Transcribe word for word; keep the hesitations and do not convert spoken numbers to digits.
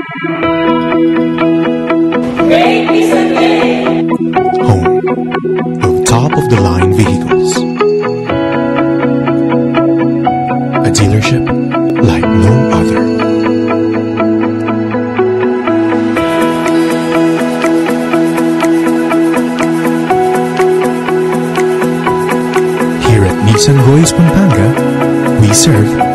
Great Nissan Day! Home of top-of-the-line vehicles. A dealership like no other. Here at Nissan Pampanga, we serve